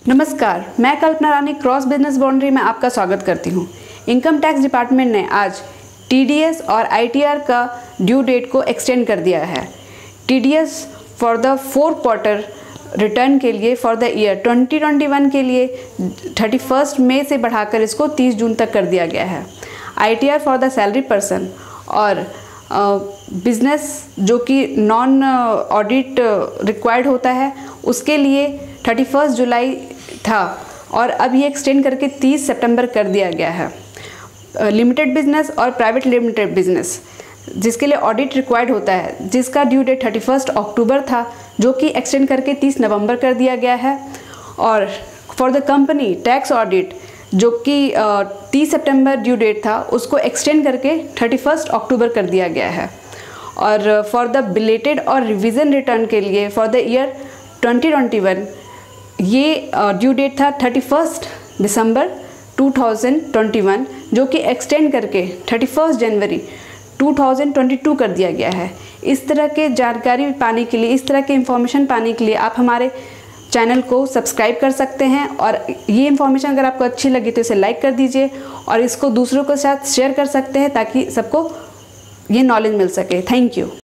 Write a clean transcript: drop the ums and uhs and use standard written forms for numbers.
नमस्कार, मैं Kalpana Rani cross business boundary में आपका स्वागत करती हूँ। इनकम टैक्स डिपार्टमेंट ने आज टीडीएस और आईटीआर का ड्यू डेट को एक्सटेंड कर दिया है। TDS for the 4th quarter return के लिए फॉर द ईयर 2021 के लिए 31 मई से बढ़ाकर इसको 30 जून तक कर दिया गया है। ITR for the salary person और बिजनेस जो कि नॉन ऑडिट रिक्वायर्ड होता है उसके लिए 31 जुलाई था और अब ये एक्सटेंड करके 30 सितंबर कर दिया गया है। लिमिटेड बिजनेस और प्राइवेट लिमिटेड बिजनेस जिसके लिए ऑडिट रिक्वायर्ड होता है, जिसका ड्यू डेट 31 अक्टूबर था, जो कि एक्सटेंड करके 30 नवंबर कर दिया गया है। और for the company tax audit जो कि 30 सितंबर ड्यू डेट था, उसको एक्सटेंड करके 31 अक्टूबर कर दिया गया है। और फॉर द बिलेटेड और रिवीजन रिटर्न के लिए फॉर द ईयर 2021 ये ड्यू डेट था 31 दिसंबर 2021, जो कि एक्सटेंड करके 31 जनवरी 2022 कर दिया गया है। इस तरह के जानकारी पाने के लिए, इस तरह के इंफॉर्मेशन पाने के लिए आप हमारे चैनल को सब्सक्राइब कर सकते हैं। और ये इन्फॉर्मेशन अगर आपको अच्छी लगी तो इसे लाइक कर दीजिए और इसको दूसरों के साथ शेयर कर सकते हैं ताकि सबको ये नॉलेज मिल सके। Thank you.